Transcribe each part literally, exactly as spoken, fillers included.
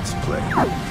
Let's play.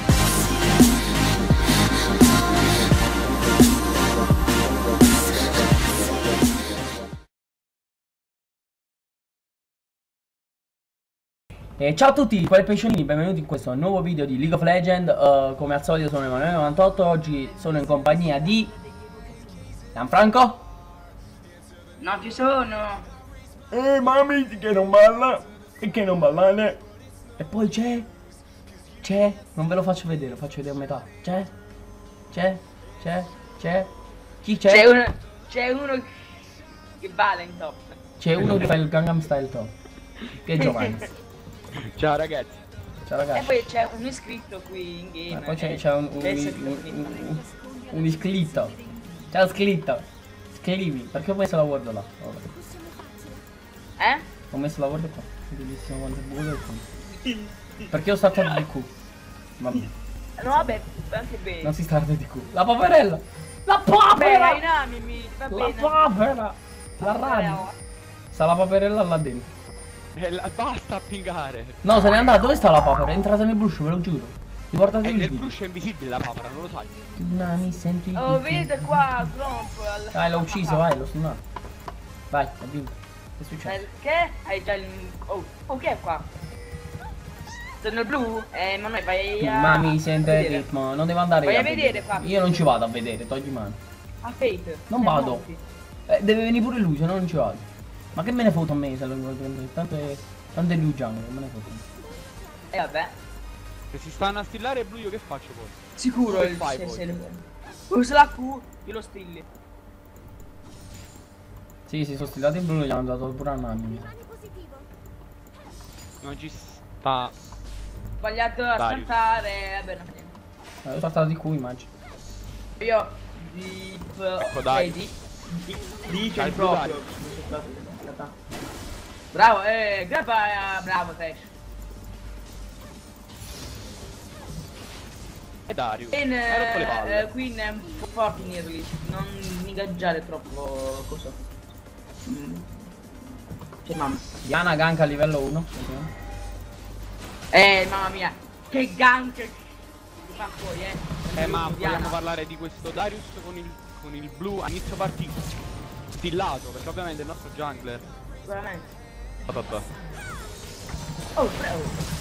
E ciao a tutti, quali pesciolini, benvenuti in questo nuovo video di League of Legends. uh, Come al solito sono Emanuele novantotto, oggi sono in compagnia di Gianfranco. Non ci sono. Eh mami che non balla e che non ballare. E poi c'è C'è Non ve lo faccio vedere, lo faccio vedere a metà. C'è C'è C'è C'è Chi c'è? C'è uno, c'è uno che balla in top. C'è uno che fa il Gangnam Style top, che è Giovanni. Ciao ragazzi. Ciao E ragazzi. poi c'è un iscritto qui in game. Ah, poi c'è c'è un, un, Pensa che un, lo un, un, un iscritto. Ciao scritto. Scrivi, perché ho messo la word là? Vabbè. Eh? Ho messo la word qua. Bellissimo quanto è buono il Q. Perché ho startato di Q. Vabbè. No vabbè, anche bene. Non si starta di Q. La paperella! La Vabbè, papera! ai nami mi va La bene. papera! La radio! Sta la paperella là dentro. Eh, la, basta pingare. No, se n'è andata. Dove sta la papera? È entrata nel bruscio, ve lo giuro. Mi portate Eh, il nel video. bruscio è invisibile la papera, non lo sai. No, mi senti. Oh, vedete qua, Trump. al- Dai, l'ho ucciso, vai, l'ho stunnato. Vai, ho vinto. Che è successo? Perché? Hai già il... Oh, oh, che è qua? Sono il blu? Eh, ma noi vai a... Ma mi sente il vedere. ritmo, non devo andare Vai a a vedere, Fabio. Io non ci vado a vedere, togli mano. A Fate. Non Siamo vado. molti. Eh, deve venire pure lui, se no non ci vado. Ma che me ne foto a me se lo vuoi prendere? Tanto è. Tanto è lui Jungle, me ne foto. E vabbè. Se si stanno a stillare blu io che faccio poi? Sicuro Come il fai se, poi? se usa la Q, io lo stilli. Sì, si sono stillato in blu, gli hanno dato pure a Nami. Non ci sta. Sbagliato a Darius. saltare, vabbè, non niente. Eh, ho saltato di Q, immagino. Io di Ecco, dai. di di di Dai, c'è proprio. Bravo, eh, grappa, bravo Trash. E Dario. In, Hai rotto le palle. eh, Queen è un po' forte in early, non ingaggiare troppo cosa. Mm. Cioè mamma. Diana gank a livello uno. Eh mamma mia, che gank che fa poi eh. Eh ma Diana. vogliamo parlare di questo Darius con il, con il blu a inizio partita. Stillato, perché ovviamente è il nostro jungler. Veramente. Vabbè. Oh, bravo.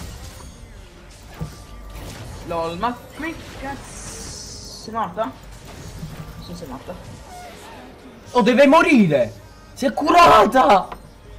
Lol, ma come cazzo? Sei morta? Sì, sei morta. Oh, deve morire! Si è curata!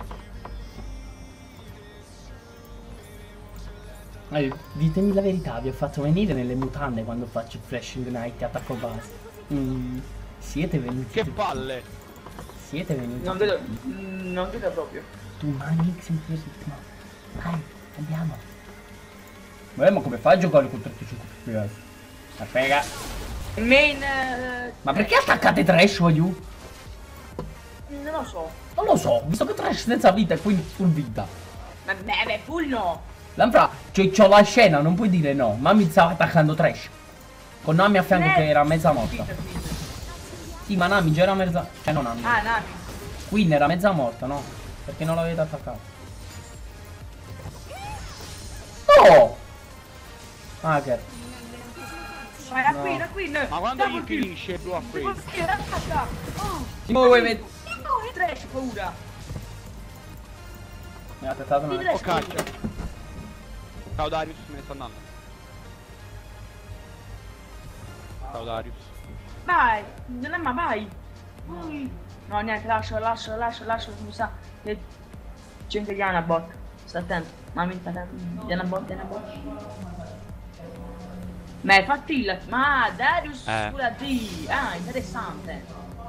Eh, ditemi la verità, vi ho fatto venire nelle mutande quando faccio Flashing Knight e attacco base. Mm, siete venuti. Che tutti. palle! Siete venuti. Non vedo, mm, non vedo proprio. Tu mani X in più ritmo. Vai, andiamo. Vedremo come fai a giocare con trentacinque F P S. Ma frega. Main... eh, Ma perché attaccate Trash voglio? Non lo so. Non lo so, visto che Trash senza vita e quindi full vita. Ma beh, beh, full no. Lanfra, cioè c'ho la scena, non puoi dire no. Mammi stava attaccando Trash. Con Nami a fianco che era mezza morta. Peter, Peter. Sì, ma Nami già era mezza. Cioè non Nami. Ah, Nami. Queen era mezza morta, no? Perché non l'avete attaccato? No! Hacker. Vai da No. qui, da qui. Ma quando Double gli kill. finisce il blu a Double questo? kill, attacca. Oh, Sì, ma vuoi vedere? no, è trash, paura. Mi ha attaccato Di una. trash, Oh caccia. paura. Ciao Darius, me ne sto andando. Ciao Darius. Vai, non è ma vai. Vai. No, niente, lascia, lascia, lascia, lascia, mi sa che c'è anche Diana bot. Sta attento, mamma sta attento. Diana bot, Diana bot. Ma è fattilla, ma Darius Eh. sulla D. Ah, interessante.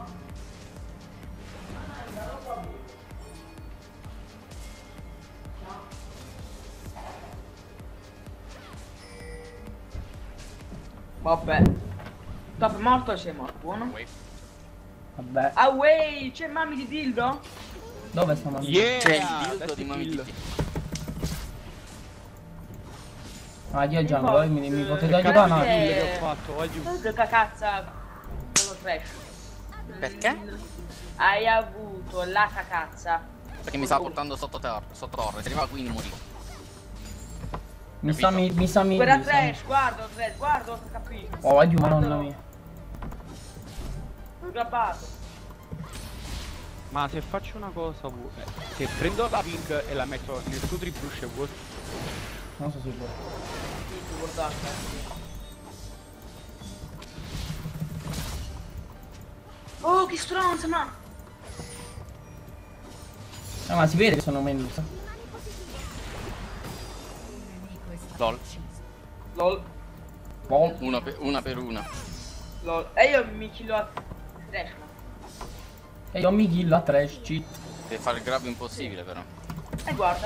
Vabbè. Top è morto o sei morto? Buono? Vabbè. Ah wey, c'è mammi di dildo? Dove sta Nami? Yeah! C'è il dildo that's di a Mami kill. Titi. Ah, io già, Info- voi mi, mi potete eh, aiutare? perché- Nami? Kill che ho fatto, oggi. Che cacazza quello trash. Perché? Hai avuto la cacazza. Perché mi stava portando sotto terra, sotto torre, se arrivava qui mi morivo. Mi sa mi, mi sa mi. Guarda mi sa- Trash, guarda Trash, guarda H P. Oh, aiuto, madonna mia. Grabbato. Ma se faccio una cosa, vu- eh, se prendo la pink e la metto nel suo tribrush e vuoi. Non so sicuro. Guardate. Oh, che stronza, ma... Ah, ma si vede che sono Medusa. Lol. Lol, Oh, Una per una. Per una. lol. E io mi killo a Trash. e io mi kill a trash, cheat. Deve fare il grab impossibile però. E guarda.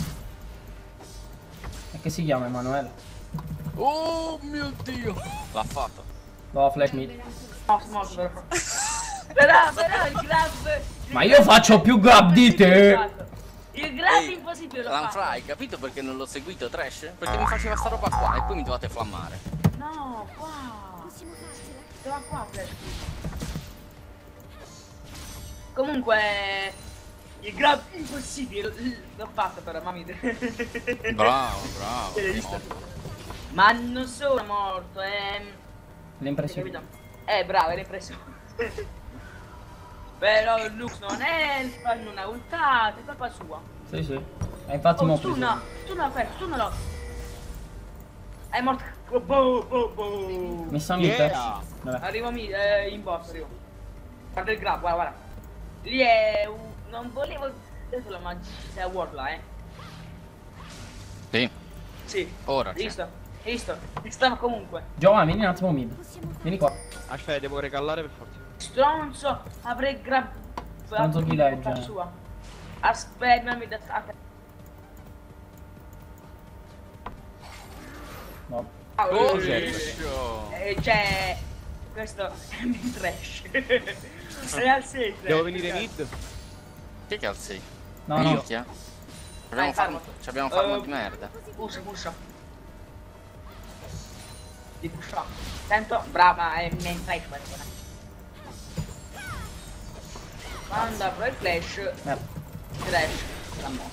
E che si chiama Emanuele? Oh mio dio! L'ha fatto. No, flash mid. No, morto però. Però, però il grab... Ma io faccio più grab di te. Il grab Ehi, impossibile lo Lanfra, fa. hai capito perché non l'ho seguito Trash? Perché mi faceva sta roba qua e poi mi dovete flammare. No, qua. Stava qua, Trash. Comunque... Il grab impossibile l'ho fatto però, mamma mia. Bravo, bravo. Hai visto? Ma non sono morto, ehm... Le impressioni. Capito? Eh, bravo, l'hai preso. Però Lux non è, non ha ultato, è colpa sua. Sì, sì. E infatti mo Oh, ho preso. stuna, stuna per, stunalo. È morto. Oh, boh, boh, boh. Mi sa mid. Yeah. Vabbè. Arrivo mi, eh, in boss, arrivo. Guarda il grab, guarda, guarda. Lì è un... non volevo... Adesso la magia World là, eh. Sì, Sì. ora Hai c'è. visto? Hai visto? Mi stava comunque. Giovanni, vieni un attimo mid. Vieni qua. Aspetta, devo regallare per forza. Stronzo, avrei grab... Stronzo chi legge? colpa sua. Aspetta, mi da... No. Ah, Oh, eh, Dio. eh, cioè, questo è un trash. Real sei trash. Devo venire mid? Chi è che ha il sei? No, no. Minchia. Abbiamo Dai, farmo, farmo. ci abbiamo farmo Uh, di merda. Pusha, pusha. Di pusha. Tanto, brava, è main trash questa. Quando apro il flash, Eh. trash. La morta.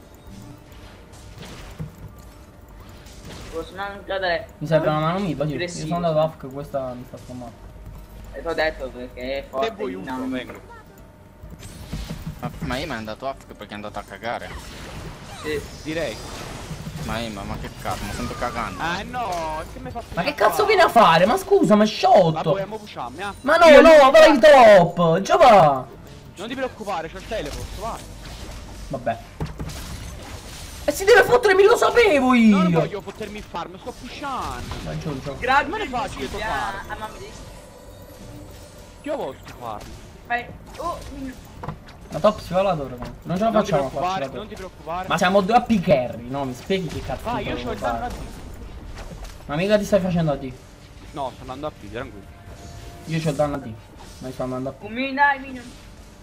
Posso non cadere. Mi serve una mano mid, oddio. Io Aggressivo. sono andato off che questa mi sta sfamando. E ti ho detto perché è Se forte. vuoi uso, dinamico. vengo. Ma, ma Ema è andato off perché è andato a cagare. Sì. Direi. Ma Ema, ma che cazzo, ma sempre cagando. Ah no, che mi hai fatto? Ma che cazzo viene a fare? Ma scusa, ma è sciotto. Vabbè, mo pusciamo, eh. Ma no, no, vai top. Già va. Non ti preoccupare, c'ho il teleport, vai. Vabbè. E si deve fottere, mi lo sapevo io. Non voglio fottermi il farm, sto pushando. Ma giù, giù. Grab Ma ne faccio io ah, fare? ah, mamma mia. Che ho posto farmi? Vai. Oh, mm. La top si fa la torre. Non ce la Non ti facciamo a farci preoccupare, la non torre. ti preoccupare. Ma siamo due A P carry, no? Mi spieghi che cazzo Vai, io devo c'ho il danno a fare? D. Ma mica ti stai facendo a D. No, sto andando a P, tranquillo. Io c'ho il danno a D. Ma sto andando a P. Un minion, dai, minion.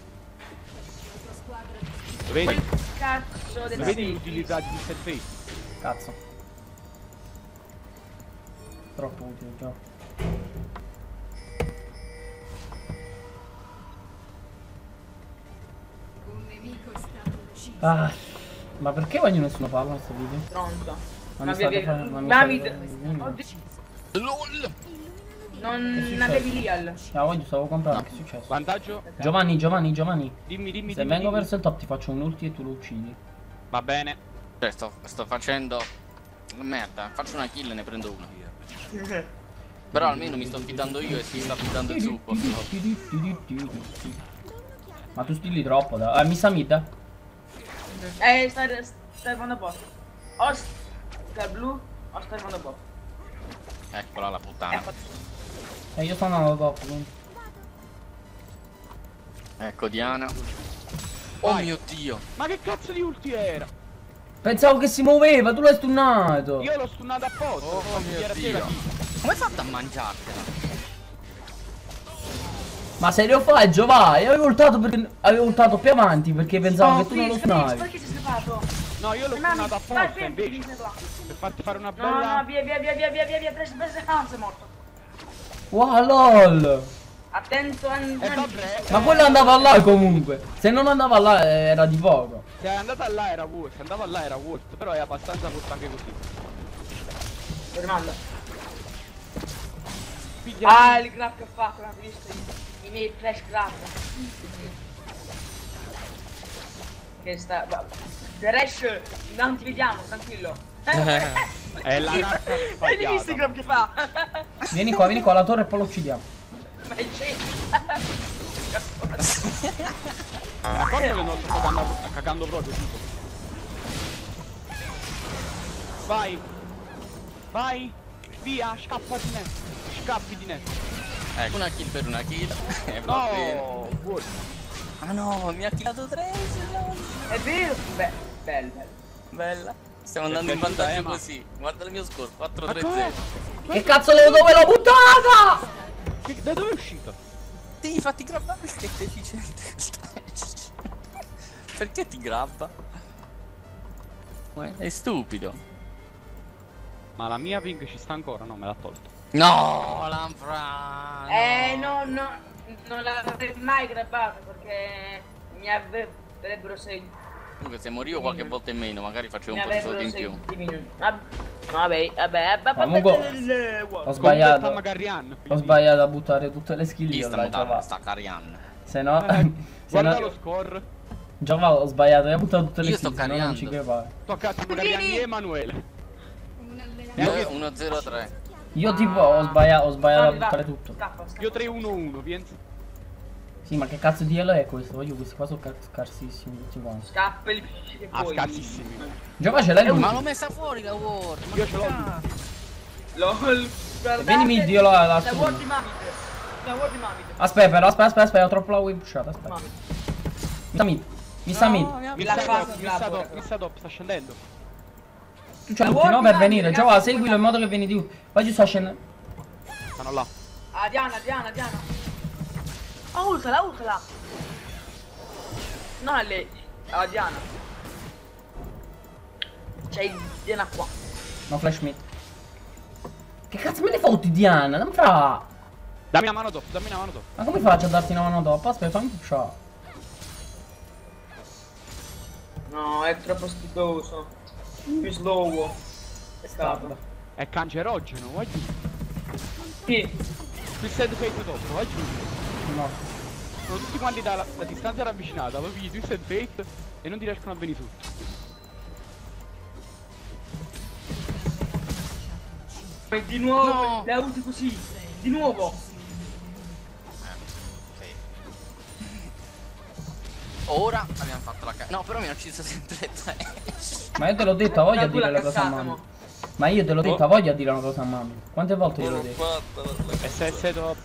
Lo vedi? Quel cazzo del Lo vedi sì. l'utilità di mister Face? Cazzo. Troppo utile, già. Ah, ma perché voglio nessuno parla in questo video? Stronzo. Ma Ma mi state avevi... facendo- ma mi David. state facendo- Oddio, LOL! non successo? avevi Lial. Ah, voglio, stavo comprando, che è successo? Vantaggio? Giovanni, Giovanni, Giovanni. Dimmi, dimmi, Se dimmi, vengo dimmi. verso il top ti faccio un ulti e tu lo uccidi. Va bene. Cioè, sto, sto facendo... Merda, faccio una kill e ne prendo una. Però almeno mi sto fidando io e si sta fidando il suppo. Ma tu stilli troppo, da... Eh, mi sa mid? Eh, stai, stai arrivando a posto. O stai blu, o stai arrivando a posto. Eccola la Eh, puttana. faccio- Eh, io sto andando top, quindi. Ecco Diana. Oh Vai. mio dio. Ma che cazzo di ulti era? Pensavo che si muoveva, tu l'hai stunnato. Io l'ho stunnato apposta. Oh per mio farmi dio. la kill. Come hai fatto a mangiartela? Ma se lo fai, Giovanni, avevo ultato perché avevo ultato più avanti perché pensavo Oh, che tu non lo please, please, suonavi. perché sei scappato? No, io l'ho Eh, mamma, stunnato vai, apposta fermi, invece. fermi, qua. Per farti fare una No, bella... no, via, via, via, via, via, via, via, preso, preso, ah, sei morto. Wow, lol. Attento a... E vabbè. Ma eh, quello andava là comunque. Se non andava là eh, era di poco. Se è andata là era worth, se andava là era worth, però è abbastanza forte anche così. Lo rimando. Piglia. Ah, il grab che ho fatto, l'hanno visto i, i miei flash grab. Che sta... The Rash, non ti vediamo, tranquillo. È la razza Hai visto il grab che fa? Vieni qua, vieni qua alla torre e poi lo uccidiamo. Ma è gente. Ma cosa che non sto cagando, cagando proprio tipo. Vai. Vai. Via, scappa di me. Scappi di me. Ecco, una kill per una kill. E va bene. No, buono. Ah no, mi ha killato Trace. No. È vero? Beh, bello, bello. Bella. Stiamo andando in piaciuta, vantaggio eh, ma- così. Guarda il mio score, quattro Ma tre cosa? zero. Che cazzo le dove l'ho buttata? Che- Da dove è uscito? Sì, fatti grabbare perché è deficiente questa match. Perché ti grabba? È stupido. Ma la mia ping ci sta ancora? No, me l'ha tolto. No, Lanfra. No. Eh, no, no, non l'avrei mai grabbato perché mi avrebbero seguito. Comunque se morivo qualche volta in meno, magari facevo Mi un po' di avrebbero soldi in più. seguito. Vabbè, vabbè, vabbè, vabbè. Comunque ho Completa sbagliato. magari Ann. Ho sbagliato a buttare tutte le skill Chi io sta là, mutando? Giova. Sta Carian. Se no... Eh, se guarda no... lo score. Giova ho sbagliato, io ho buttato tutte le Io skill, sto se no non ci carriando. crepare. Tocca a Carian e Emanuele. uno zero tre. Io tipo ho sbagliato, ho sbagliato a Dammi, va. buttare tutto. Scappa, scappa. Io tre uno uno, Pienza. Sì, ma che cazzo di elo è questo? Voglio questi qua sono car- scarsissimi tutti quanti. Scappa il pesce che Ah, puoi. scarsissimi. Giova ce l'hai lui? Ma l'ho messa fuori la Ward. Ma Io che ce l'ho. cazzo? LOL. Guardate, Vieni mid, io la- la La assumo. word di Mamit. La word di Mamit. Aspetta però, aspetta, aspetta, aspetta, ho troppo la wave pushata, aspetta. Mamit. Mi sta mid, mi sta mid. No, mi ha- Mi La sta fa- top, mi la sta fa- top, mi sta top, sta scendendo. Tu c'hai La tutti, no? ward Per di venire. Mamit, Giova, ragazzi, seguilo in modo che vieni di... Vai giù, sta scendendo. Stanno là. Ah, Diana, Diana, Diana. Ah, ultala, ultala. Non a lei, a Diana. C'hai Diana qua. No, flash mid. Che cazzo me ne fotti, Diana? Non fra... Dammi una mano top, dammi una mano top. Ma come faccio a darti una mano dopo? Aspetta, fammi pushare. No, è troppo schifoso. Più slow. È stato. È cancerogeno, vai giù. Sì. Il set fate top, vai giù. No. Sono tutti quanti da, da distanza ravvicinata, poi pigli Twisted Fate e non ti riescono a venire su. E di nuovo, No. le ulti così. Di nuovo. Ora abbiamo fatto la cazzo. No, però mi ha ucciso sempre Trash. Ma io te l'ho detto, a voglia a Calcola dire le cose a cazzata, mamma. mo. Ma io te l'ho detto, a voglia a dire una cosa a mamma. Quante volte gliel'ho L'ho detto? fatta. S S top.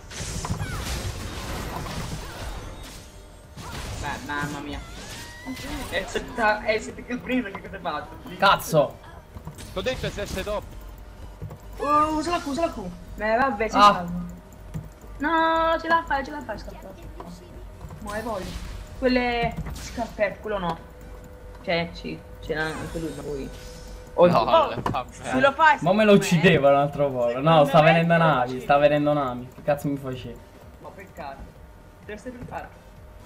Beh, mamma mia. E se e siete che prima che cosa hai fatto? Cazzo! T'ho detto S S top. Uh, usa la Q, usa la Q. Beh, vabbè, si Ah. salva. No, ce la fai, ce la fai, scappare. Ma hai voglia. Quelle scarpette, quello no. Cioè, sì, c'era anche lui, ma poi. Oh, No, oh, vabbè. se lo fai. Ma me lo uccideva un altro po'. No, sta venendo navi, sta venendo navi. Che cazzo mi facevi? Ma peccato. Deve essere preparato.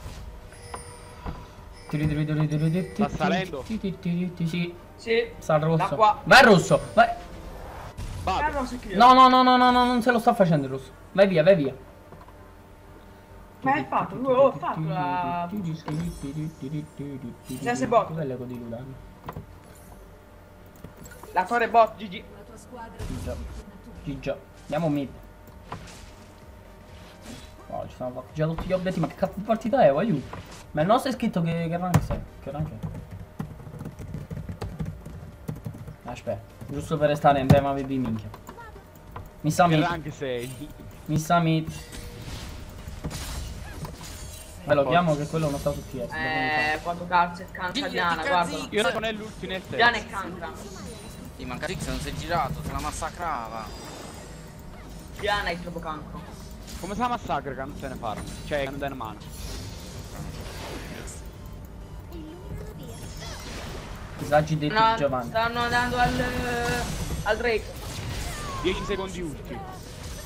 Sta salendo. Sì, Sì. sta al Da rosso. qua. Vai al rosso, vai. Ah, Vado. no, se chiude. No, no, no, no, no, no, non se lo sta facendo il rosso. Vai via, vai via. Ma hai fatto? Oh, ho fatto la. Senza bot. Che belle cose di Ludano. La torre bot, G G. Gigio. Gigio. Andiamo mid. Oh, ci sono fatti già tutti gli obiettivi. Ma che cazzo di partita è? Vai giù. Ma il nostro è scritto che, che rank sei. Che rank è? Aspetta. Giusto per restare in tema V B minchia. Mi sa Che mid. rank sei. Mi sa mid. Beh, lo abbiamo che quello non sta su T S. Eh, quanto cazzo è canta Digli, Diana, che guarda. cazzo- Io non è l'ultimo nel Diana terzo. è canta. Sì, manca Rix non si è girato, se la massacrava. Diana è troppo cancro. Come sa massacra che non se ne farma? Cioè, che non dà una mano. Disagi detti No, di Giovanni. stanno andando al. al Drake. dieci secondi ultimi.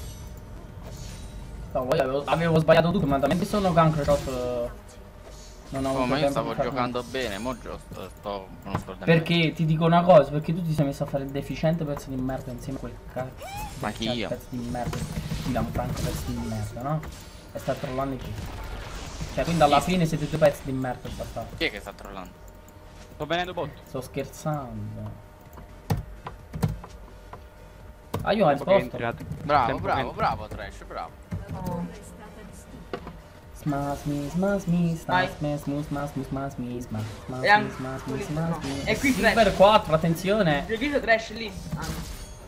No, poi avevo, avevo sbagliato tutto, ma talmente sono cancro shot. Non ho Oh, avuto ma io tempo stavo di fare giocando bene, mo gio- sto, sto non sto nulla. Perché ti dico una cosa, perché tu ti sei messo a fare il deficiente pezzo di merda insieme a quel cazzo. Ma chi io? Pezzo di merda. Ti dà un franco pezzo di merda, no? E sta trollando chi? Cioè, quindi alla fine siete due pezzi di merda bastardo. Chi è che sta trollando? Sto venendo bot. Sto scherzando. Ah, io ho Tempo che risposto. entrate. Bravo, Tempo bravo, che- bravo Trash, bravo. Smas mi, smas mi, Vai. smas mi, smus, smas mi, smas mi, smas, smas E an- mi, smas mi, pulito, smas no. mi. E qui Silver Trash. quattro, attenzione. Il viso trash lì. Ah, no.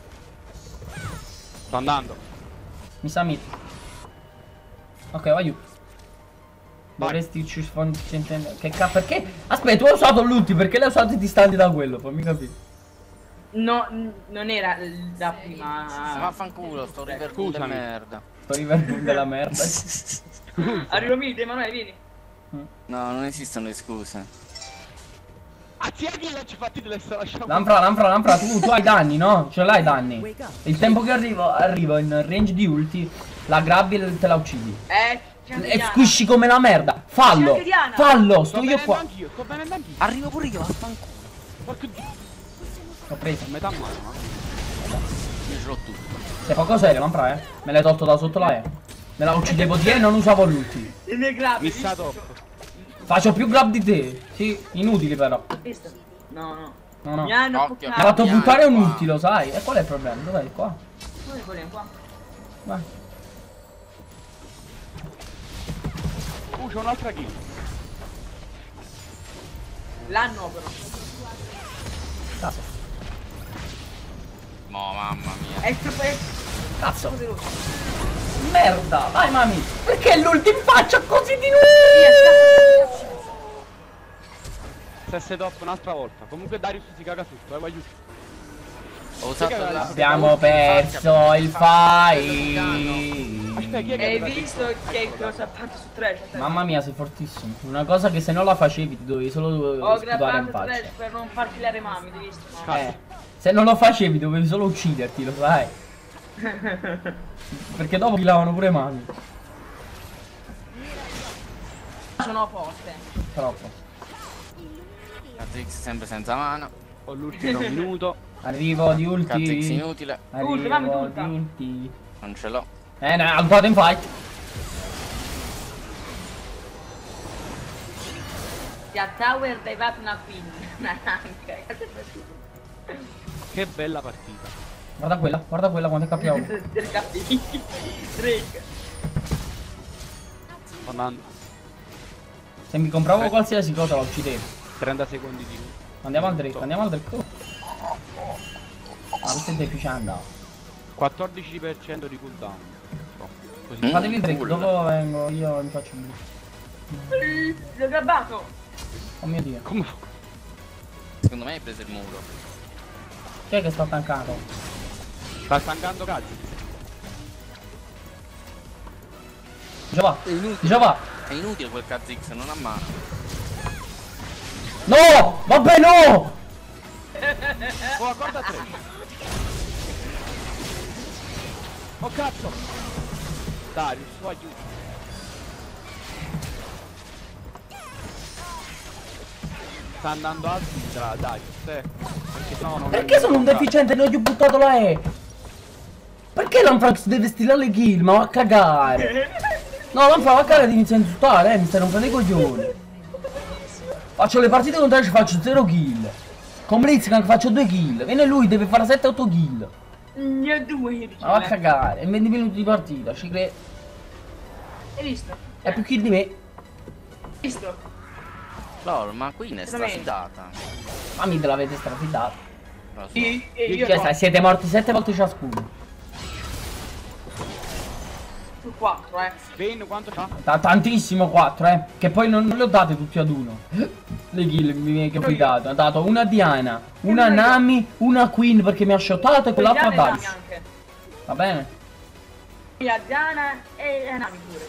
Sto andando. Mi sa mid. Ok, vai giù. Vai. Dovresti uccidere. Che cazzo, perché? Aspetta, tu hai usato l'ulti, perché l'hai usato distanti da quello? Fammi capire. No, n- non era da prima. Ma vaffanculo, sto river di Scusami. merda. Sto riverbo della merda. Arrivo mid, Emanuele, vieni. No, non esistono le scuse. Ah, zia Kill ci fatti delle sta lasciamo. Lanfra, Lanfra, Lanfra, tu, tu hai danni, no? Ce l'hai danni. Il tempo che arrivo, arrivo in range di ulti, la grabbi e te la uccidi. Eh, c'è anche E Diana. squisci come la merda. Fallo. C'è anche Diana. Fallo, Sto sto io venendo qua. anch'io, sto venendo anch'io. Arrivo pure io, vaffanculo. Porco dio. L'ho preso. A metà mano, eh. Io ce l'ho tutto. Sei poco serio, Lanfra, eh? Me l'hai tolto da sotto la E. Me la uccidevo di E e non usavo l'ulti. Le mie grabbe. Mi sa visto? troppo. Faccio più grab di te. Sì, inutili però. Visto? No, no. No, no. Mi hanno Occhio, Mi ha fatto Diana, buttare un qua. ulti, lo sai? E qual è il problema? Dov'è? Qua? Dove vogliamo qua? Vai. Uh, c'è un'altra kill. L'hanno però. Cazzo. Mo, mamma mia. È troppo è Cazzo. poderoso. Merda. Vai, mami. Perché l'ulti in faccia così di Via, nuovo? scappa. Stesse top un'altra volta. Comunque Darius si caga tutto, eh, vai giù. Ho usato la... Abbiamo perso il fight. Aspetta, chi è che Hai ha visto detto? che cosa ha fatto su trash? Mamma mia, sei fortissimo. Una cosa che se non la facevi ti dovevi solo Ho sputare in grabbato trash faccia. per non far filare mami, hai visto? No. Eh, se non lo facevi dovevi solo ucciderti, lo sai. Perché dopo killavano pure mami. Sono forte. Troppo. Kha'Zix sempre senza mana. Ho l'ultimo minuto. Arrivo di Kha'Zix ulti. inutile. Ulti, mamma, Arrivo ulta. di ulti. Non ce l'ho. Eh, no, ho fatto in fight. Ti ha tower arrivato una queen. Che bella partita. Guarda quella, guarda quella quanto è K O. Del capelli. Drake. Sto andando. Se mi compravo Eh. qualsiasi cosa la uccidevo. trenta secondi di. Andiamo al Drake, andiamo al Drake. Ah, questo è deficiente. quattordici per cento di cooldown. Oh, così. Mm. Fatevi il Drake, cool. dopo vengo io mi faccio un. L'ho grabbato. Oh mio dio. Come? Secondo me hai preso il muro. Chi è che sta tancato? Sta stancando cazzo. Giova, È inutile. Giova. È inutile quel Kha'Zix, non ha mana. No! Vabbè no! Oh, guarda tre. Oh cazzo. Darius, tu aiuto. Sta andando a sinistra Darius, eh. Perché no, non Perché sono un deficiente e non gli ho buttato la E? Perché l'Anfrax deve stilare le kill? Ma va a cagare! No, l'Anfrax va a cagare e inizia a insultare, eh, mi stai rompendo i coglioni. Faccio le partite con te ci faccio zero kill. Con Blitzcrank faccio due kill. Viene lui, deve fare sette otto kill. Ne ho due io Ma va a dicevo. cagare, in venti minuti di partita, ci credo. Hai visto? È più kill di me. Hai visto? Lol, ma qui ne sta Veramente. fidata. Ma mi te l'avete strafidato. Lo so. Io, io Cioè, no. sai, siete morti sette volte ciascuno. Su quattro, eh. Vane quanto c'ha? Da tantissimo quattro, eh. Che poi non, non le ho date tutti ad uno. Le kill mi- che vi dato. Ha dato una a Diana, una a Nami, una a Queen perché mi ha shottato e quell'altra a Diana e Darius. Nami anche. Va bene? E a Diana e a Nami pure.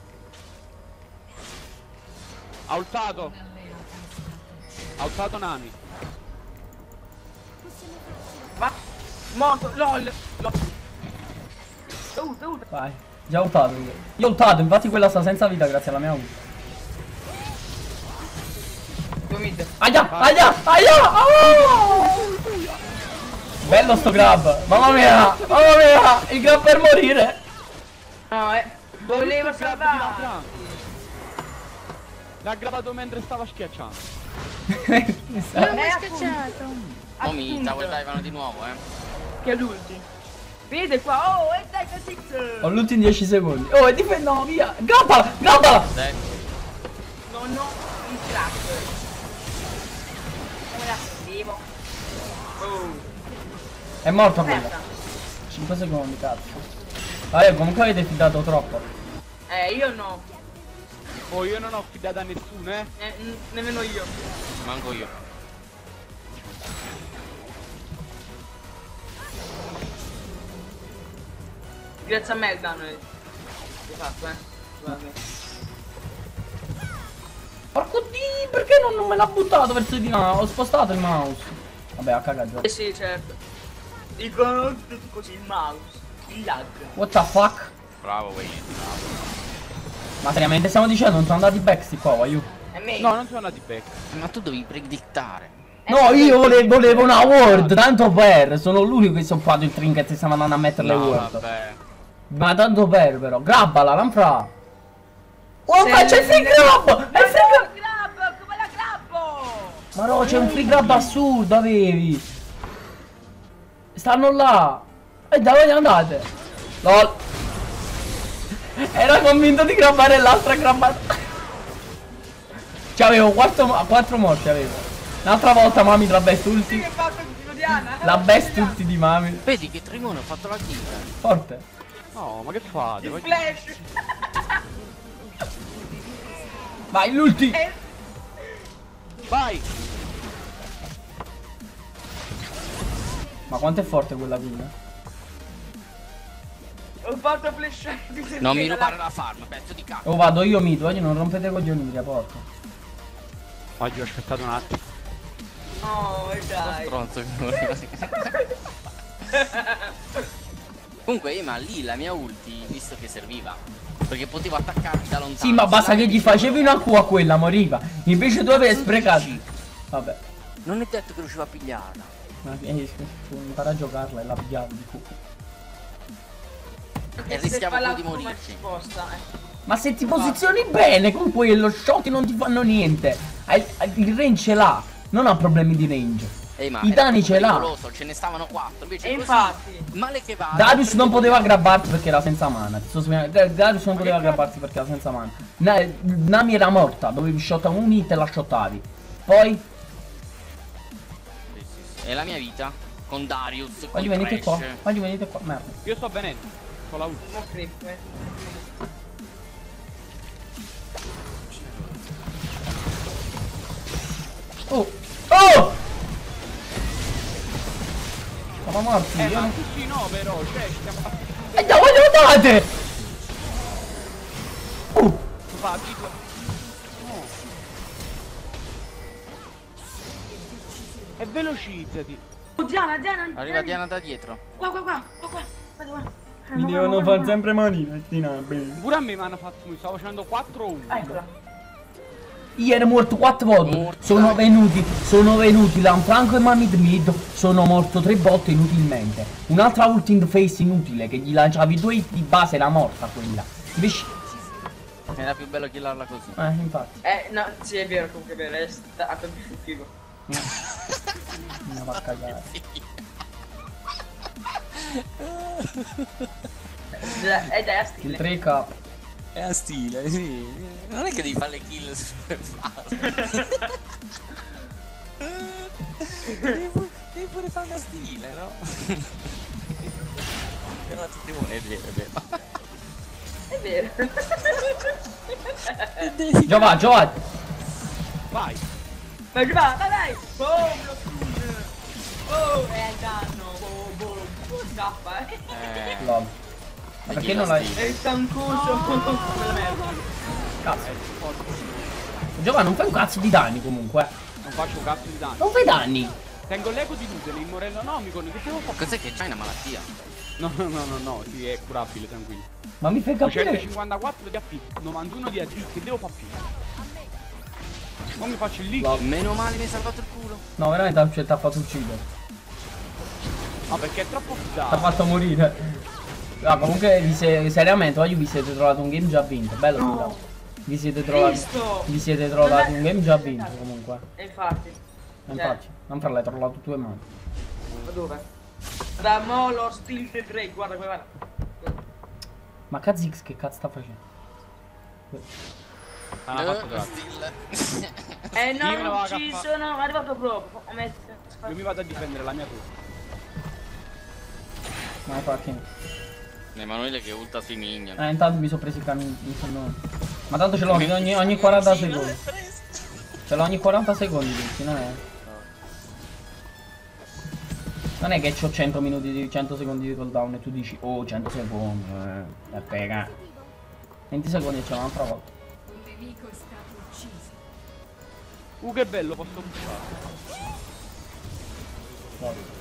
Ha ultato. Ha ultato Nami. Va. Morto, lol. lol. Ulta, ulta. Vai. Già ultato io. Io ho ultato, infatti quella sta senza vita grazie alla mia ult. Aia, aia, aia! Oh! Bello sto grab! Mamma mia! Mamma mia! Il grab per morire! No, eh. Volevo Visto il grab di salvare. Lanfranco? L'ha grabbato mentre stava schiacciando. Mi sa- Eh, mi ha appunto. schiacciato. Mommy, Appunto. Tower Dive di nuovo, eh. Che è l'ultimo. Vede qua, oh, e dai che six. Ho l'ultimo in dieci secondi. Oh, e difendo, no, via! Grabbala! Grabbala! Dai. Non ho il crack. Come la sentivo? Oh. È morto quello. Aspetta. cinque secondi, cazzo. Vabbè, comunque avete fidato troppo. Eh, io no. Oh, io non ho fidato a nessuno, eh. Ne- n- nemmeno io. Manco io. Grazie a me il danno è fatto, eh. Scusami. Porco di, perché non, non me l'ha buttato verso di là? Ho spostato il mouse. Vabbè, a cagaggio. Eh sì, certo. Dicono tutti così il mouse. Il lag. What the fuck? Bravo, Wayne. Ma seriamente stiamo dicendo non sono andati back sti qua, voglio. È me. No, non sono andati back. Ma tu devi predittare. No, io volevo, volevo una word, tanto per. Sono l'unico che so fatto il trinket e stiamo andando a mettere le No, word. vabbè. Ma tanto per però. Grabbala, Lanfra. Oh, Se- ma c'è il free grab! È il free grab! grab! Come la grabbo? Ma no, c'è un free grab assurdo, avevi. Stanno là. E dove andate? Lol. Era convinto di grabbare l'altra grabbata. C'avevo quattro, quattro morti avevo. Un'altra volta mami tra best Sì, ulti. che fatto il tiro di Ana. La best ulti di mami. Vedi che Tremone ha fatto la kill. Forte. No, ma che fate? Il Poi- flash. Vai, l'ulti. Eh, Vai! Ma quanto è forte quella kill? ho fatto flash. Non mi rubare la farm, pezzo di cazzo. Oh, vado io mid, oggi non rompete i coglioni, mica porco. Oggi ho aspettato un attimo. Oh, dai. Stronzo che Comunque, eh, ma lì la mia ulti, visto che serviva. Perché potevo attaccarti da lontano. Sì, ma basta che gli facevi una Q a quella, moriva. Invece tu avevi sprecato. Vabbè. Non è detto che riusciva a pigliarla. Ma eh, impara a giocarla e la pigliavi di Q. E rischiamo poi di morirci. Sposta, eh. Ma se ti posizioni bene con quello, shot non ti fanno niente. Hai- hai- il range ce l'ha, non ha problemi di range. Ehi, ma I era danni troppo ce l'ha. pericoloso, ce ne stavano quattro. Invece E così, infatti. male che va. Darius non poteva grabbarsi perché era senza mana. Ti sto spiegando. Da- Darius non poteva grabbarsi perché era senza mana. Na- Nami era morta, dovevi shottare un hit e la shottavi. Poi, E la mia vita con Darius. Con voglio venite qua, Thresh. voglio venite qua, merda. Io sto venendo. Con la ultima. Mo creep, eh. Oh! Oh! Siamo morti, Eh, io ma non... tutti no, però, cioè, ci siamo fatti. E da voi lo date! Uh! fatti. No. E velocizzati. Oh, Diana, Diana. Arriva Diana da dietro. Qua, qua, qua, qua, qua. Guarda, guarda. Eh, Mi guarda, devono guarda, far guarda. sempre morire, sti nabbi. Pure a me mi hanno fatto, mi stavo facendo quattro uno. Ah, eccola. Io ero morto quattro volte. Morto, Sono dai. venuti, sono venuti Lanfranco e Mamid Mid. Sono morto tre volte inutilmente. Un'altra ult in face inutile che gli lanciavi due hit di base era morta quella. Invece. Era più bello killarla così. Eh, infatti. Eh, no, sì, è vero, comunque è vero, è stato più figo. Mi va a cagare. Eh, dai, a Il stile. tre K. È a stile, sì. Non è che devi fare le kill super facili. devi, pu- devi pure fare a stile, no? Però ti devo è vero, è vero. È vero. Giova, Giova. Vai. Vai, vai, vai, vai. Boom, lo stun. Oh, è il danno. Boom, boom. Oh, scappa, eh. Eh, Lol. Ma perché non l'hai. È il stancoso. Come la merda. Cazzo. Giova, non fai un cazzo di danni comunque. Non faccio un cazzo di danno. Non fai danni. Tengo l'ego di Nudel, il morello nomico, che devo fare? cos'è che c'hai una malattia? No, no, no, no, no, sì, è curabile, tranquillo. Ma mi fai capire. centocinquantaquattro di A P, novantuno di A D, che devo fare più? Non mi faccio il leak. No. Meno male mi hai salvato il culo. No, veramente ti ha fatto uccidere. No, perché è troppo Ti ha fidato. fatto morire. No, comunque vi se- seriamente oggi vi siete trovati un game già vinto. Bello No. fidato. Vi siete trovati. Cristo! Vi siete trovati Non è- un game già vinto comunque. E infatti. E infatti, non fra l'hai trovato tue mani. Ma dove? Da mo lo Steel Drake, guarda, guarda. Ma Kha'Zix che cazzo sta facendo? Ah, Eh, fatto tanto. still. Eh Io me no, lo non vado a ci fa- sono arrivato proprio. Ho messo. Io mi vado a difendere la mia torre. Ma fa che. Emanuele che ulta sui minion. Eh, intanto mi sono preso i cammini. Ma tanto ce l'ho ogni, ogni quaranta secondi. Ce l'ho ogni quaranta secondi, quindi, non è. Non è che c'ho cento minuti di cento secondi di cooldown e tu dici oh cento secondi. Eh, e pega. venti secondi e c'è un'altra volta. Un nemico è stato ucciso. Uh, che bello, posso buttare. Vabbè.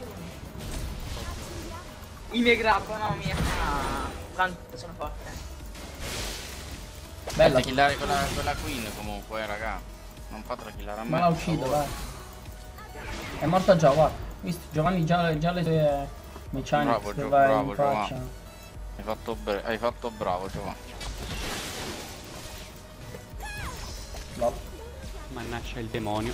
I miei grab, mamma mia. Ah, quanto sono forte. Bella. Fate killare quella, quella queen comunque, raga. Non fatela killare a me. Ma la per uccido, favore. vai. È morta già, guarda. Visto, Giovanni già, già le sue mechanics Bravo, che Gio- vai bravo, in faccia. Hai fatto, bre- hai fatto bravo, Giovanni. No. Mannaggia il demonio.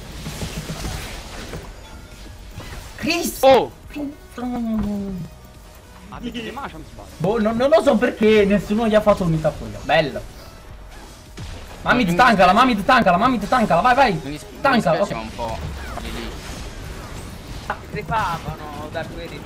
Cristo! Oh! Mm. Ah, perché Macia mi sbaglio. Boh, non, non lo so perché nessuno gli ha fatto unità quella. Bello. Mamit tankala, mamit tankala, mamit tankala, vai vai. Mi, dis- mi Tankala. dispiace ok. ma un po' lì lì. Ah, crepavano da quelli.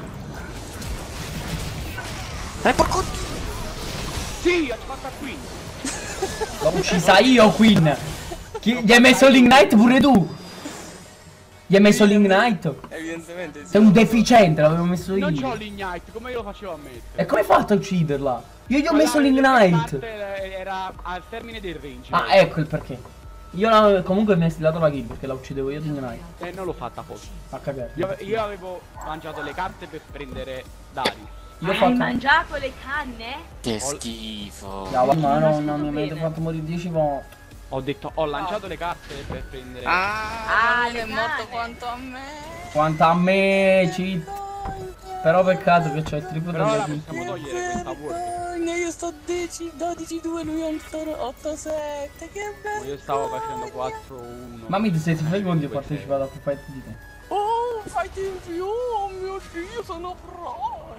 Eh porco. Sì, ha fatto qui. L'ho uccisa io, Queen. Chi, gli hai messo l'ignite pure tu. Gli hai messo l'ignite. Evidentemente sì. Sei un deficiente, l'avevo messo io. Non c'ho l'ignite, come io lo facevo a mettere. E come hai fatto a ucciderla? Io gli ho Quella messo delle l'ignite. carte Era al termine del range. Ah, ecco il perché. Io la, comunque mi hai stilato la kill perché la uccidevo io di ignite. E non l'ho fatta apposta. A cagare. Io, io avevo mangiato le carte per prendere Darius. Io ho Hai fatto. mangiato le canne? Che schifo. No, ma no, Non no, si mi avete bene. fatto morire dieci volte. Ho detto, ho lanciato le carte per prendere. Ah, Ah, non le è morto cane. quanto a me. Quanto a me, cheat. Però peccato che c'è il triplo Però ora delle possiamo togliere questa word. Io sto dieci, dodici due, lui è ancora otto sette. Che bello. Io stavo facendo quattro uno. Mamma se ti fai conto ho partecipato a più fight di te. Oh, fai in più. Oh mio Dio, sono bravo.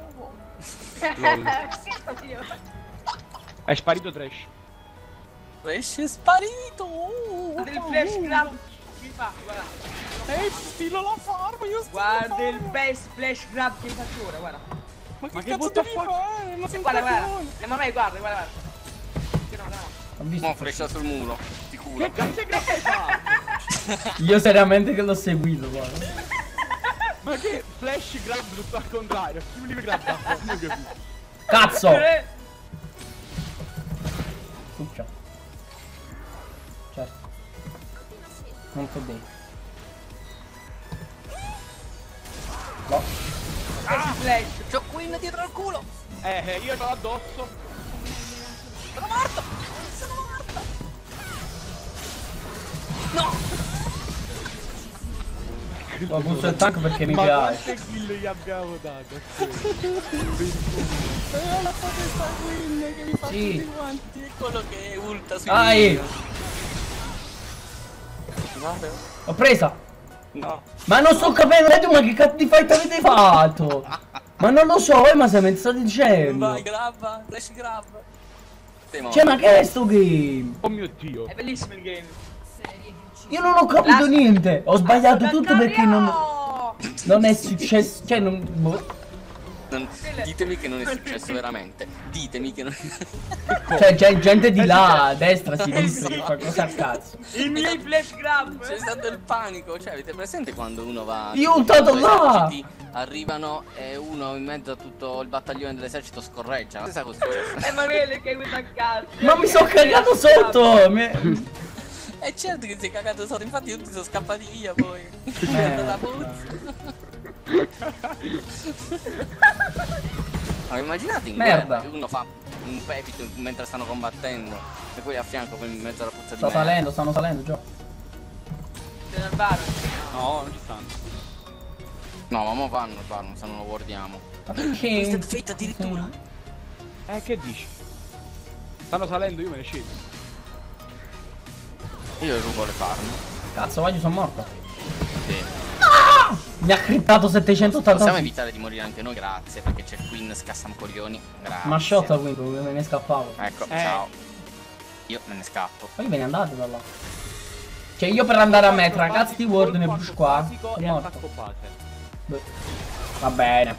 È sparito Trash. Esce sparito. Del flash grab. Mi fa, guarda. Ehi, stilo la farm, io sto Guarda il best flash grab che faccio ora, guarda. Ma che, Ma che cazzo butta devi fuori? fare? Ma sei un Guarda, guarda. coglione. Eh, ma vai, guarda, guarda, guarda. Che no, no. Ho visto. Mo' freccia sul muro, di culo. Che cazzo è grasso hai fatto? Io seriamente che l'ho seguito, guarda. Ma che flash grab tutto al contrario? Chiudi grab da fuori, non capisco. Cazzo! Eh, Succia. Certo. Non so detto. No. ah, flash. C'ho Queen dietro al culo. Eh, eh, io l'ho addosso. Sono morto. Sono morto. No. Ho busso il tank perché mi Ma piace. quante kill gli abbiamo dato? Eh, la potestà Queen che mi fa Sì. tutti quanti. È quello che ulta sui Dai. minion. Guarda. L'ho presa. No. Ma non sto capendo, Edu, ma che cazzo di fight avete fatto? Ma non lo so, eh, ma se me ne state dicendo. Vai, grabba, flash grab. Sei morto. Cioè, ma che è sto game? Oh mio dio. È bellissimo il game. Serie di uccisi. Io non ho capito La- niente. Ho sbagliato La tutto perché non, Cario! non è successo. Cioè, non. boh. Non- ditemi che non è successo veramente. Ditemi che non Cioè, c'è gente di là, a destra, a sinistra, che fa cosa a cazzo. I miei flash grab. c'è stato il panico. Cioè, avete presente quando uno va. Io ho ultato i là! eserciti Arrivano e uno in mezzo a tutto il battaglione dell'esercito scorreggia. Stessa cosa è successa. Emanuele che guida a cazzo. Ma mi sono cagato sotto! Mi- E certo che sei cagato sotto, infatti tutti sono scappati via poi. Eh, La puzza. Ma immaginate in Merda. guerra che uno fa un pepito mentre stanno combattendo e poi a fianco in mezzo alla puzza di Sta merda. salendo, stanno salendo già. C'è nel bar. No, non ci stanno. No, ma mo vanno il Baron se non lo guardiamo. Ma perché? Fate addirittura? Eh, che dici? Stanno salendo, io me ne scendo. Io rubo le farm. Cazzo, vai, io sono morto. Sì. Mi ha crittato settecentottanta. Possiamo evitare di morire anche noi, grazie, perché c'è Queen scassamcoglioni. Grazie. Ma sciotta quindi, me ne scappavo. Ecco, Eh. ciao. Io me ne scappo. Poi ve ne andate da là. Cioè io per andare a me tra cazzo di Word e push qua. Basico Sono e morto. attacco base. Beh, va bene.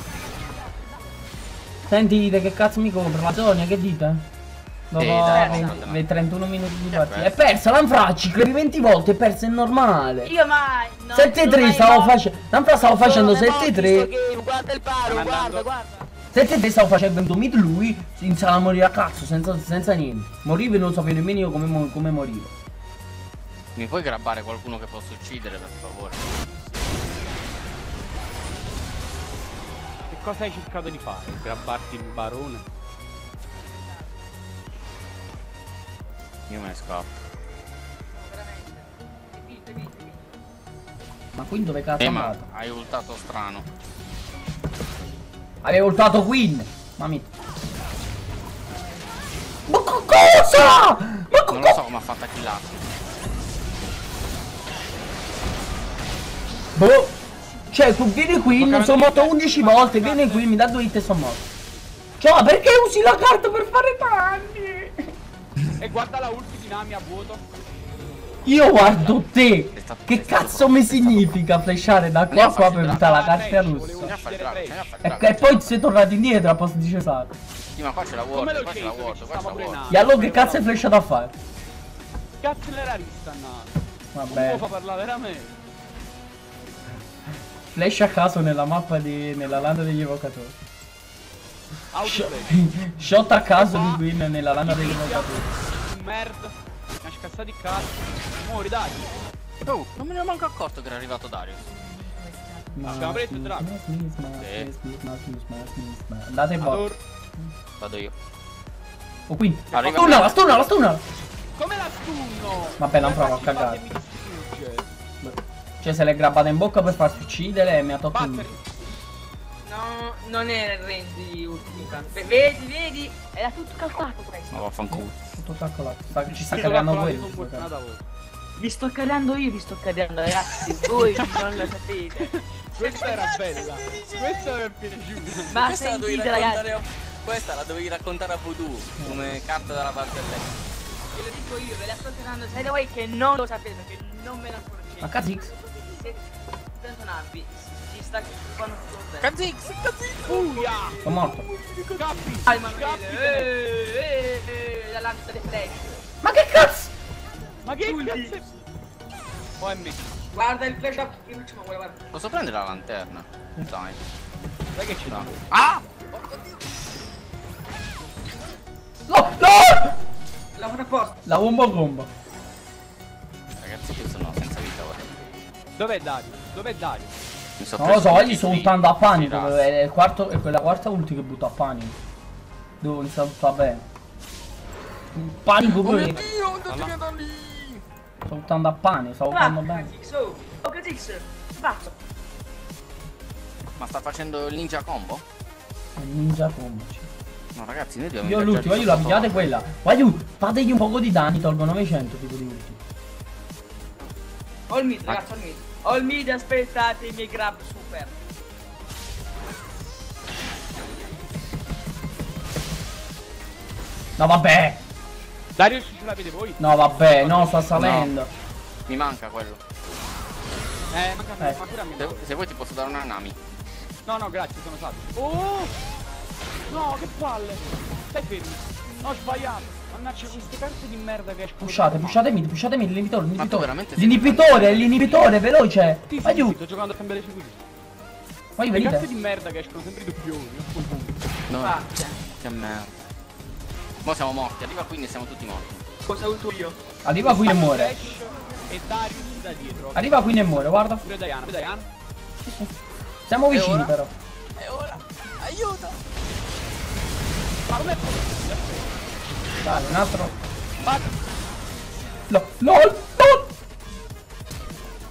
Sentite che cazzo mi compra la Sonia, che dite? Dopo Sì, dai, venti no, no, no. trentuno minuti di È partita. È persa. persa l'Anfracci, quei venti volte è persa, è normale. Io mai. No, sette tre stavo facendo. L'Anfra stavo facendo sette tre. Guarda il paro, Stanno guarda, andando. guarda. sette tre stavo facendo mid lui. Iniziava a morire a cazzo, senza, senza niente. Morivo e non sapevo nemmeno io come, mo- come morivo. Mi puoi grabbare qualcuno che posso uccidere, per favore? Che cosa hai cercato di fare? Grabbarti il barone? Io me ne scappo. Ma qui dove cazzo è Eh, ma andato? hai ultato strano. Avevo ultato Queen. Mamma. Ma co- cosa? Ma co- Non lo so come ha fatto a killarti. Boh. Cioè, tu vieni qui, non sono morto undici volte, vieni qui, mi dà due hit e sono morto. Cioè, ma perché usi la carta per fare danni? E guarda la ulti di Nami a vuoto. Io guardo te. Che cazzo mi significa flashare da qua a qua per usare la carta russa? Bisogna fare il drago, bisogna fare il E, drago. e poi sei tornato indietro a posto di cesare. Sì, ma qua c'è la Come ward, lo qua c'è la chiedo, ward, che qua c'è stava la ward. pure E allora che cazzo hai flashato a fare? Cazzo l'era vista Nami. Vabbè. Non fa parlare veramente. Flash a caso nella mappa di. nella landa degli evocatori. Autoplay. Shot a caso di Queen nella landa degli evocatori. Merda. Mi ha scassato il cazzo. Muori, dai. Oh, non me ne ero manco accorto che era arrivato Darius. Abbiamo preso il drago. Andate boh. Ador. Vado io. Oh qui. La Arriva- stunna, la stunna, la stunna. Come la stunno? Vabbè, non provo a Come cagare. mi distrugge? Cioè se l'è grabbata in bocca per farsi uccidere e mi ha tolto il Battere. No, non era il range di ultima. Vedi, vedi? Era tutto calcolato questo. Ma vaffanculo. tutto calcolato. Sta- Ci sta Io cagando l'ho quello. calcolato, sono fortunato a voi. Vi sto carriando io, vi sto carriando ragazzi. Voi non lo sapete. Questa era bella. Questa mi è piaciuta. Ma Questa la dovevi sentite raccontare ragazzi. a... Questa la dovevi raccontare a Voodoo come carta dalla parte a lei. Ve lo dico io, ve la sto tirando. Siete voi che non lo sapete, che non me ne accorgete. Ma Kha'Zix? Se senza navi, ci sta che fanno tutto bene. Kazix, Kazix! Furia! Sono morto. Scappi! Dai, ma Scappi! eh, eh, eh, la lancia dei flash. Ma che cazzo? Ma che Ulti. cazzo è? O M. Guarda il flash up, io non ci muovo, guarda. Posso prendere la lanterna? Dai. Sai che c'è? No. Ah! No, no! Lavoro a posto. La bomba combo. Ragazzi, io sono senza vita ora. Dov'è Dario? Dov'è Dario? Mi so Non lo so, preso gli sto tutti buttando a panico. i È, il quarto, è quella quarta ulti che butta a panico. Devo iniziare tutto bene. Panico Oh mio pure. Dio, non ti vedo lì! Sto buttando a panico, sto Va, buttando bene. Kha'Zix, oh, oh Kha'Zix, faccio. Ma sta facendo il ninja combo? È ninja combo. cioè. No ragazzi, noi dobbiamo Io ingaggiarci l'ultima, io la sotto pigliate acqua. quella. Guagliù, fategli un poco di danni, tolgo novecento tipo di ulti. Ho il mid, ragazzi, ho il mid. Ho il mid, aspettate i miei grab super. No vabbè, Dario ce l'avete voi? no vabbè, no, sta salendo. Mi manca quello. Eh, manca a me, Eh. ma pure a me. Se, se vuoi ti posso dare una Nami. No, no, grazie, sono salvo. Oh! No, che palle! Stai fermo. No, ho sbagliato. Mannaggia queste carte di merda che escono. Pushate, pushate mid, pushate mid, l'inibitore, Ma tu l'inibitore. veramente sei L'inibitore, l'inibitore, veloce. Sì, sì, Vai sì, giù, sto giocando a cambiare seguito. vai Le carte venite. di merda che escono sempre i doppioni. a quel punto. No, Faccia. che merda. Mo siamo morti, arriva quindi siamo tutti morti. Cosa ho avuto io? Arriva qui e muore. Flash e Darius da dietro. Arriva qui e muore, guarda. Pure Diana, pure Diana. Siamo vicini ora? però. E ora, aiuto! Ma com'è possibile? Dai, un altro. Ma No, no, no.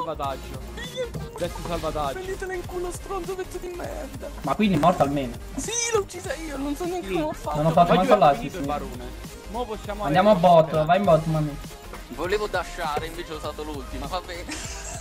salvataggio. Detto salvataggio. Prendetela in culo, stronzo, pezzo di merda. Ma quindi è morto almeno. Sì, l'ho uccisa io, non so neanche come ho fatto. Non ho fatto Ma manco giù è l'assist. finito il barone. Mo possiamo Andiamo a avere- bot, vai in bot, mami. Volevo dashare, invece ho usato l'ultima, va bene.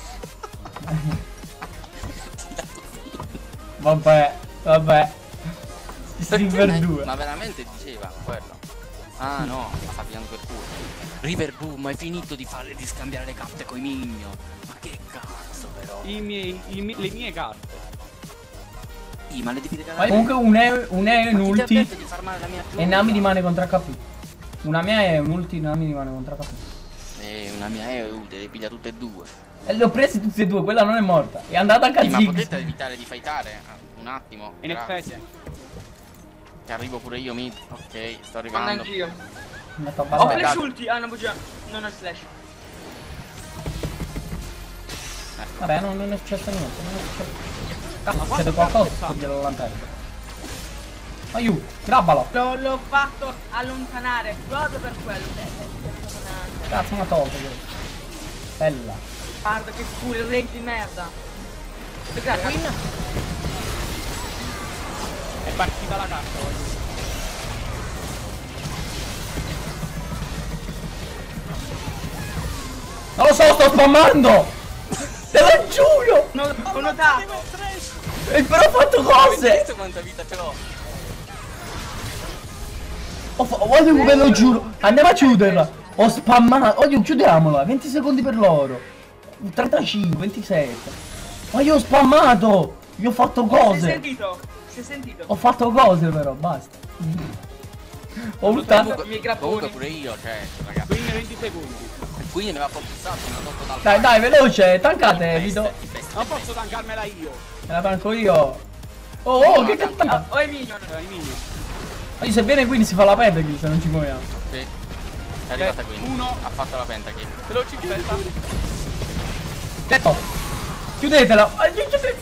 Vabbè, vabbè. Si Perché per me- due. Ma veramente diceva quello. Ah no, la sta pigliando per culo. River Boom, hai finito di farle di scambiare le carte coi minion. Ma che cazzo però. I miei, i mi- le mie carte. Sì, ma le devi Ma regalare. comunque un E, un E in Ma chi ti ha ulti detto di far male la mia e Nami rimane contro H P. Una mia è un ulti, Nami rimane contro H P. Eh, una mia E U, te le piglia tutte e due. E le ho prese tutte e due, quella non è morta. È andata a Sì, ma Kha'Zix. potete evitare di fightare? Un attimo. In grazie. effetti. Che arrivo pure io mid. Ok, sto Quando arrivando. anch'io. Andato a Ho ballare. flash ulti. Ah, no, bugia. Non ho il flash. Vabbè, non, non è successo niente, non è successo. Cazzo, succede qualcosa, togliere la lanterna. Aiuto, grabbalo. L'ho, l'ho fatto allontanare proprio per quello. Cazzo, una tolta quello. Bella. Guarda che culo, il rage di merda. Grazie. È partita la carta oggi. Non lo so, sto spammando! Te lo giuro! Non ho notato. E però ho fatto Avete cose! visto quanta vita ce l'ho? Ho fa- voglio ve lo giuro! Andiamo a chiuderla! Ho spammato! Voglio chiudiamola! venti secondi per loro! trentacinque, ventisette! Ma io ho spammato! Io ho fatto Si è cose! sentito? Si è sentito? Ho fatto cose però, basta! Ho ultato! Comunque, I miei grapponi. comunque pure io, cioè, ragazzi. Quindi venti secondi. Quindi mi aveva focussato, mi ha tolto dal Dai, dai, veloce! Tankate, Vito! Ti peste, Non ti posso peste. tancarmela io. Me la tanco io! Oh, oh, che cazzo! Oh, è minion. Eh, i minion. Ma se viene quindi si fa la pentakill se non ci muoviamo! Sì. È arrivata Eh, quindi. uno. Ha fatto la pentakill. Veloci, aspetta. Detto! Chiudetela! Ah, chiudete-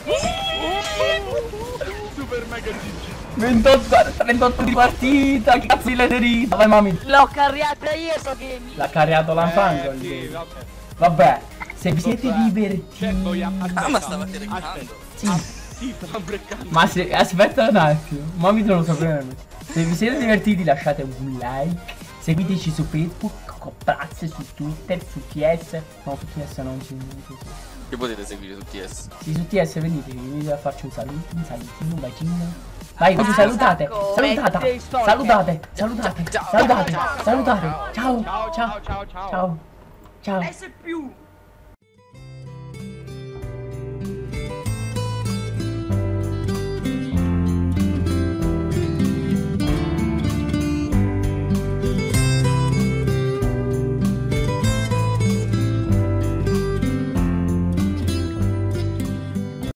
Super mega G G. ventotto, trentotto di partita! Che cazzo di lederita! Vai mami! L'ho carriata io, so che mi... L'ha carriato l'Anfango! Eh, sì, vabbè. Vabbè, se vi siete Vabbè. divertiti... Certo, io- aspetta. Ah, ma stavate Aspetta. regalando. Sì. Sì, stavo breccando. Ma se, aspetta un attimo, ma vi lo sapere. Se vi siete divertiti lasciate un like, seguiteci su Facebook, con Prazze, su Twitter, su T S. No, su T S non ci... non ci- Che potete seguire su T S. Sì, su T S venite, venite a farci un saluto, un salutino, un bacino. Vai, così Ah, salutate, sacco, salutate, mettete i stalker. salutate, salutate, Ciao, salutate, ciao, ciao, salutate. ciao, Ciao, ciao, ciao, ciao, ciao, ciao. ciao, ciao. S più.